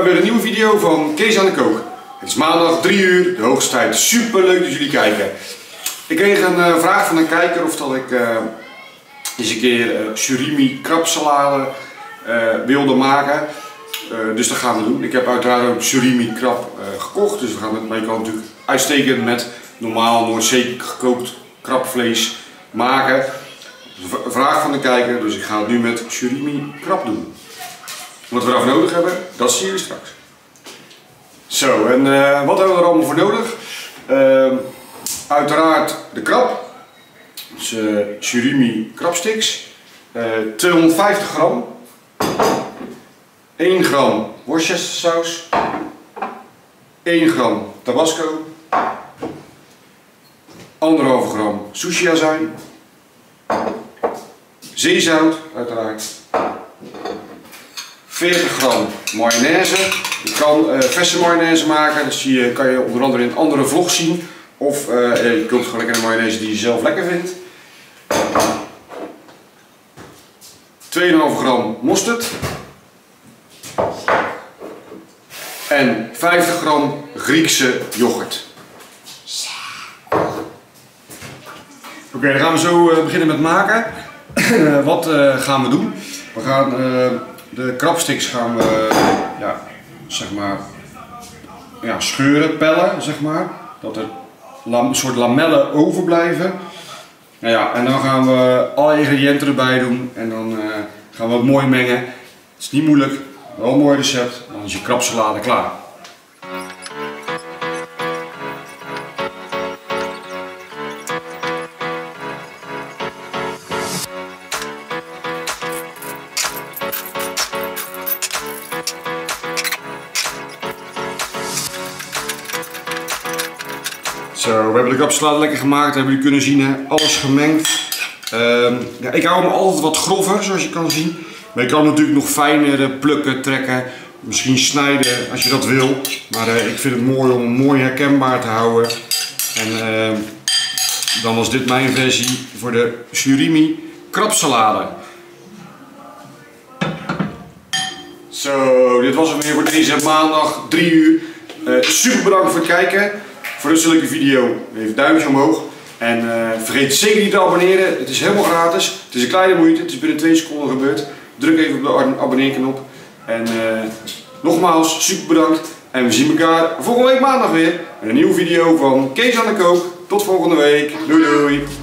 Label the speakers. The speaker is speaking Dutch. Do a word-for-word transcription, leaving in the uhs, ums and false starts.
Speaker 1: bij weer een nieuwe video van Kees aan de Kook. Het is maandag drie uur, de hoogste tijd. Super leuk dat jullie kijken. Ik kreeg een uh, vraag van een kijker of dat ik uh, eens een keer uh, surimi krabsalade uh, wilde maken. Uh, dus dat gaan we doen. Ik heb uiteraard ook surimi krab uh, gekocht. Dus we gaan het, maar je kan natuurlijk uitstekend met normaal Noordzee gekookt krabvlees maken. Een vraag van de kijker, dus ik ga het nu met surimi krab doen. Wat we daarvoor nodig hebben, dat zie je straks. Zo, en uh, wat hebben we er allemaal voor nodig? Uh, uiteraard de krab, dus uh, surimi krabsticks, uh, tweehonderdvijftig gram, één gram worcestersaus, één gram tabasco, anderhalf gram sushi azijn, zeezout uiteraard, veertig gram mayonaise. Je kan uh, verse mayonaise maken, dus die kan je onder andere in andere vlogs zien. Of uh, je koopt gewoon lekker een mayonaise die je zelf lekker vindt. twee komma vijf gram mosterd. En vijftig gram Griekse yoghurt. Oké, okay, dan gaan we zo uh, beginnen met maken. uh, wat uh, gaan we doen? We gaan uh, de krabsticks gaan we ja, zeg maar, ja, scheuren, pellen, zeg maar. Dat er een soort lamellen overblijven. Nou ja, en dan gaan we alle ingrediënten erbij doen en dan uh, gaan we het mooi mengen. Het is niet moeilijk, wel een mooi recept. Dan is je krabsalade klaar. Zo, we hebben de krabsalade lekker gemaakt, hebben jullie kunnen zien, hè? Alles gemengd. Um, ja, ik hou hem altijd wat grover, zoals je kan zien. Maar je kan natuurlijk nog fijner plukken, trekken, misschien snijden als je dat wil. Maar uh, ik vind het mooi om hem mooi herkenbaar te houden. En uh, dan was dit mijn versie voor de surimi krabsalade. Zo, dit was hem weer voor deze maandag, drie uur. Uh, super bedankt voor het kijken. Voor deze leuke video, even een duimpje omhoog. En uh, vergeet zeker niet te abonneren. Het is helemaal gratis. Het is een kleine moeite. Het is binnen twee seconden gebeurd. Druk even op de abonneerknop. En uh, nogmaals, super bedankt. En we zien elkaar volgende week maandag weer. Met een nieuwe video van Kees aan de Kook. Tot volgende week. Doei doei.